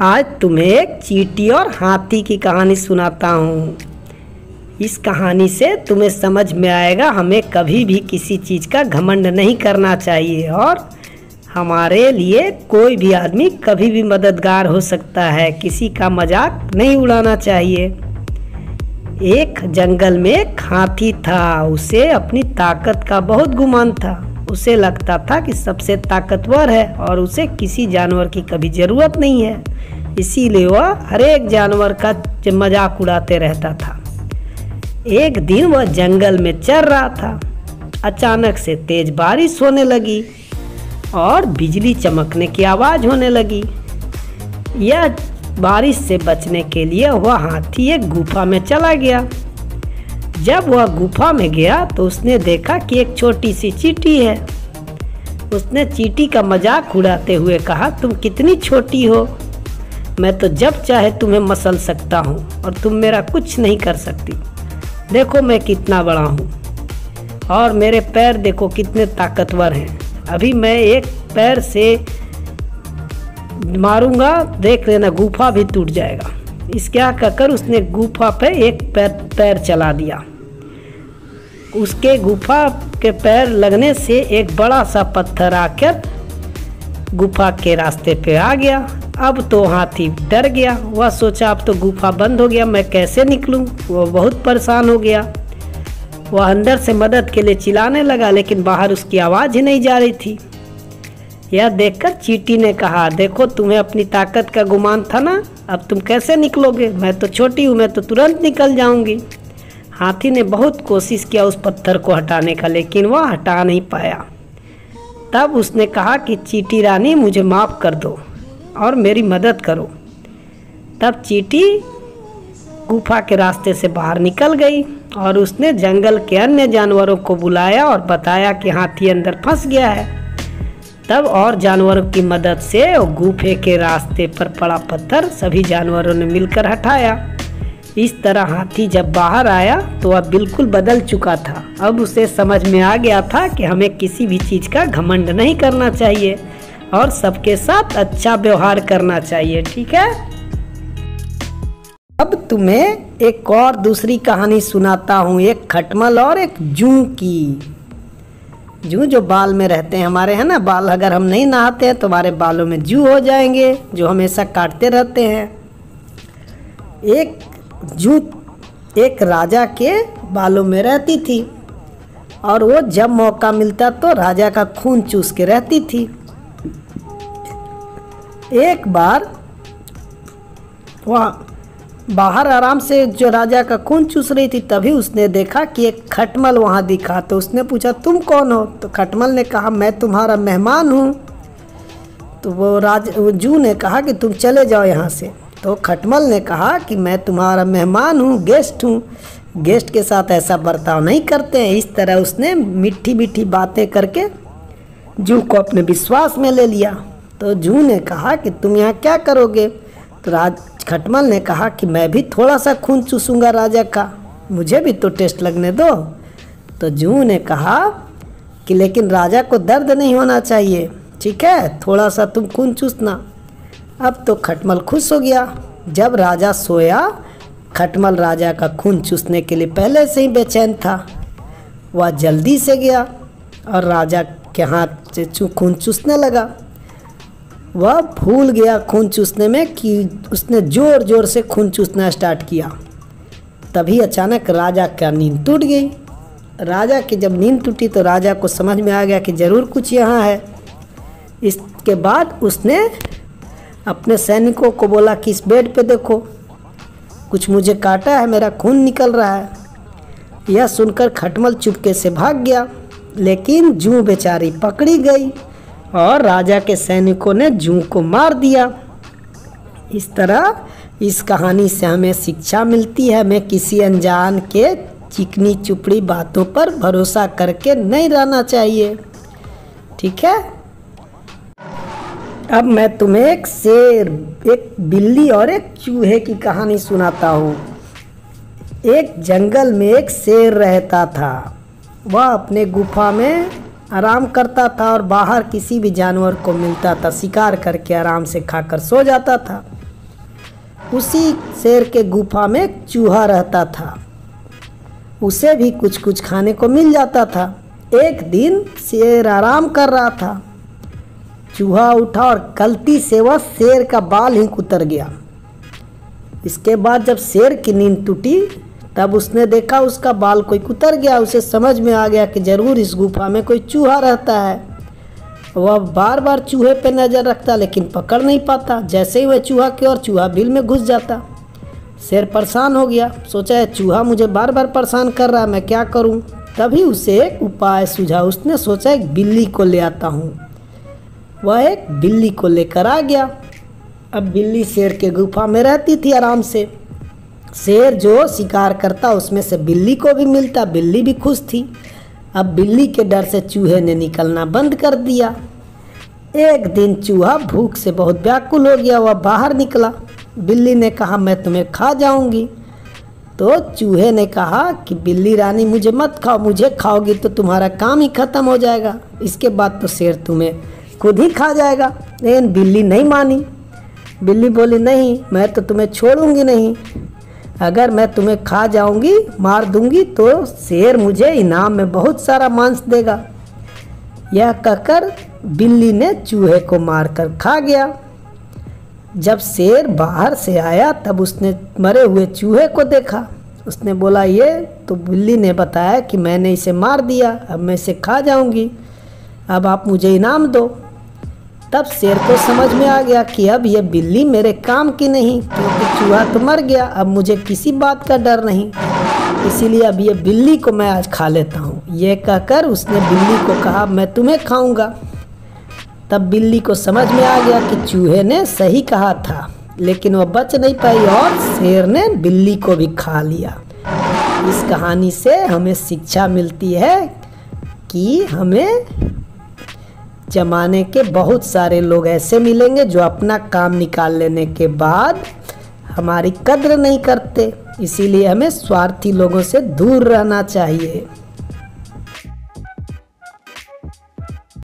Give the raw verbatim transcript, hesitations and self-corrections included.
आज तुम्हें एक चींटी और हाथी की कहानी सुनाता हूँ। इस कहानी से तुम्हें समझ में आएगा हमें कभी भी किसी चीज़ का घमंड नहीं करना चाहिए और हमारे लिए कोई भी आदमी कभी भी मददगार हो सकता है। किसी का मजाक नहीं उड़ाना चाहिए। एक जंगल में एक हाथी था। उसे अपनी ताकत का बहुत गुमान था। उसे लगता था कि सबसे ताकतवर है और उसे किसी जानवर की कभी ज़रूरत नहीं है। इसीलिए वह हर एक जानवर का मजाक उड़ाते रहता था। एक दिन वह जंगल में चल रहा था। अचानक से तेज बारिश होने लगी और बिजली चमकने की आवाज़ होने लगी। यह बारिश से बचने के लिए वह हाथी एक गुफा में चला गया। जब वह गुफा में गया तो उसने देखा कि एक छोटी सी चींटी है। उसने चींटी का मजाक उड़ाते हुए कहा, तुम कितनी छोटी हो, मैं तो जब चाहे तुम्हें मसल सकता हूँ और तुम मेरा कुछ नहीं कर सकती। देखो मैं कितना बड़ा हूँ और मेरे पैर देखो कितने ताकतवर हैं। अभी मैं एक पैर से मारूंगा, देख लेना गुफा भी टूट जाएगा। इसके क्या कहकर उसने गुफा पे एक पैर पैर चला दिया। उसके गुफा के पैर लगने से एक बड़ा सा पत्थर आकर गुफा के रास्ते पे आ गया। अब तो हाथी डर गया। वह सोचा अब तो गुफा बंद हो गया, मैं कैसे निकलूं। वह बहुत परेशान हो गया। वह अंदर से मदद के लिए चिल्लाने लगा, लेकिन बाहर उसकी आवाज़ ही नहीं जा रही थी। यह देखकर चींटी ने कहा, देखो तुम्हें अपनी ताकत का गुमान था ना, अब तुम कैसे निकलोगे। मैं तो छोटी हूँ, मैं तो तुरंत निकल जाऊंगी। हाथी ने बहुत कोशिश किया उस पत्थर को हटाने का, लेकिन वह हटा नहीं पाया। तब उसने कहा कि चींटी रानी मुझे माफ़ कर दो और मेरी मदद करो। तब चींटी गुफा के रास्ते से बाहर निकल गई और उसने जंगल के अन्य जानवरों को बुलाया और बताया कि हाथी अंदर फंस गया है। तब और जानवरों की मदद से गुफे के रास्ते पर पड़ा पत्थर सभी जानवरों ने मिलकर हटाया। इस तरह हाथी जब बाहर आया तो वह बिल्कुल बदल चुका था। अब उसे समझ में आ गया था कि हमें किसी भी चीज़ का घमंड नहीं करना चाहिए और सबके साथ अच्छा व्यवहार करना चाहिए। ठीक है, अब तुम्हें एक और दूसरी कहानी सुनाता हूँ, एक खटमल और एक जूं की। जूं जो बाल में रहते हैं हमारे, है ना, बाल अगर हम नहीं नहाते हैं तो हमारे बालों में जूं हो जाएंगे जो हमेशा काटते रहते हैं। एक जूं एक राजा के बालों में रहती थी और वो जब मौका मिलता तो राजा का खून चूस के रहती थी। एक बार वह बाहर आराम से जो राजा का खून चूस रही थी, तभी उसने देखा कि एक खटमल वहाँ दिखा। तो उसने पूछा, तुम कौन हो। तो खटमल ने कहा, मैं तुम्हारा मेहमान हूँ। तो वो राज वो जूं ने कहा कि तुम चले जाओ यहाँ से। तो खटमल ने कहा कि मैं तुम्हारा मेहमान हूँ, गेस्ट हूँ, गेस्ट के साथ ऐसा बर्ताव नहीं करते हैं। इस तरह उसने मीठी मीठी बातें करके जूं को अपने विश्वास में ले लिया। तो जूं ने कहा कि तुम यहाँ क्या करोगे। तो राज खटमल ने कहा कि मैं भी थोड़ा सा खून चूसूंगा राजा का, मुझे भी तो टेस्ट लगने दो। तो जूं ने कहा कि लेकिन राजा को दर्द नहीं होना चाहिए, ठीक है, थोड़ा सा तुम खून चूसना। अब तो खटमल खुश हो गया। जब राजा सोया, खटमल राजा का खून चूसने के लिए पहले से ही बेचैन था। वह जल्दी से गया और राजा के हाथ से खून चूसने लगा। वह भूल गया खून चूसने में कि उसने ज़ोर ज़ोर से खून चूसना स्टार्ट किया। तभी अचानक राजा का नींद टूट गई। राजा की जब नींद टूटी तो राजा को समझ में आ गया कि ज़रूर कुछ यहाँ है। इसके बाद उसने अपने सैनिकों को बोला कि इस बेड पे देखो, कुछ मुझे काटा है, मेरा खून निकल रहा है। यह सुनकर खटमल चुपके से भाग गया, लेकिन जूं बेचारी पकड़ी गई और राजा के सैनिकों ने जूं को मार दिया। इस तरह इस कहानी से हमें शिक्षा मिलती है, हमें किसी अनजान के चिकनी चुपड़ी बातों पर भरोसा करके नहीं रहना चाहिए। ठीक है, अब मैं तुम्हें एक शेर, एक बिल्ली और एक चूहे की कहानी सुनाता हूँ। एक जंगल में एक शेर रहता था। वह अपने गुफा में आराम करता था और बाहर किसी भी जानवर को मिलता था शिकार करके आराम से खाकर सो जाता था। उसी शेर के गुफा में एक चूहा रहता था। उसे भी कुछ कुछ खाने को मिल जाता था। एक दिन शेर आराम कर रहा था। चूहा उठा और गलती से वह शेर का बाल ही कुतर गया। इसके बाद जब शेर की नींद टूटी तब उसने देखा उसका बाल कोई कुतर गया। उसे समझ में आ गया कि ज़रूर इस गुफा में कोई चूहा रहता है। वह बार बार चूहे पे नज़र रखता लेकिन पकड़ नहीं पाता। जैसे ही वह चूहा की ओर चूहा बिल में घुस जाता। शेर परेशान हो गया, सोचा है चूहा मुझे बार बार परेशान कर रहा है, मैं क्या करूं। तभी उसे एक उपाय सूझा। उसने सोचा एक बिल्ली को ले आता हूं। वह एक बिल्ली को लेकर आ गया। अब बिल्ली शेर के गुफा में रहती थी आराम से। शेर जो शिकार करता उसमें से बिल्ली को भी मिलता। बिल्ली भी खुश थी। अब बिल्ली के डर से चूहे ने निकलना बंद कर दिया। एक दिन चूहा भूख से बहुत व्याकुल हो गया। वह बाहर निकला। बिल्ली ने कहा मैं तुम्हें खा जाऊंगी। तो चूहे ने कहा कि बिल्ली रानी मुझे मत खाओ, मुझे खाओगी तो तुम्हारा काम ही ख़त्म हो जाएगा। इसके बाद तो शेर तुम्हें खुद ही खा जाएगा। लेकिन बिल्ली नहीं मानी। बिल्ली बोली नहीं, मैं तो तुम्हें छोड़ूंगी नहीं। अगर मैं तुम्हें खा जाऊंगी, मार दूंगी तो शेर मुझे इनाम में बहुत सारा मांस देगा। यह कहकर बिल्ली ने चूहे को मारकर खा गया। जब शेर बाहर से आया तब उसने मरे हुए चूहे को देखा। उसने बोला ये तो बिल्ली ने बताया कि मैंने इसे मार दिया, अब मैं इसे खा जाऊंगी, अब आप मुझे इनाम दो। तब शेर को समझ में आ गया कि अब यह बिल्ली मेरे काम की नहीं, क्योंकि चूहा तो मर गया, अब मुझे किसी बात का डर नहीं, इसीलिए अब ये बिल्ली को मैं आज खा लेता हूँ। ये कहकर उसने बिल्ली को कहा मैं तुम्हें खाऊंगा। तब बिल्ली को समझ में आ गया कि चूहे ने सही कहा था, लेकिन वह बच नहीं पाई और शेर ने बिल्ली को भी खा लिया। इस कहानी से हमें शिक्षा मिलती है कि हमें जमाने के बहुत सारे लोग ऐसे मिलेंगे जो अपना काम निकाल लेने के बाद हमारी कद्र नहीं करते। इसीलिए हमें स्वार्थी लोगों से दूर रहना चाहिए।